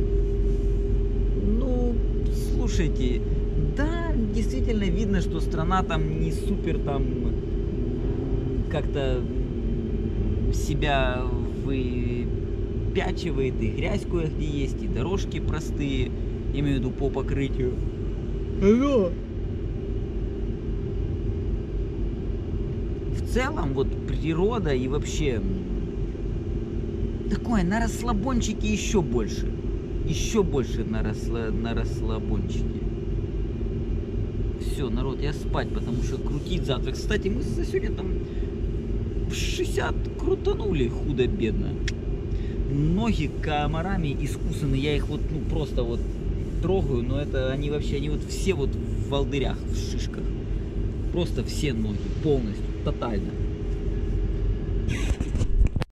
Ну, слушайте, да, действительно видно, что страна там не супер там как-то себя выпячивает, и грязь кое-где есть, и дорожки простые, я имею в виду по покрытию. Но в целом вот природа и вообще такое на расслабончике еще больше. Еще больше на, расла, на расслабончике. Все, народ, я спать, потому что крутить завтра. Кстати, мы за сегодня там шестьдесят крутанули худо-бедно. Ноги комарами искусаны, я их вот, ну, просто вот трогаю, но это они вообще, они вот все вот в волдырях, в шишках. Просто все ноги, полностью, тотально.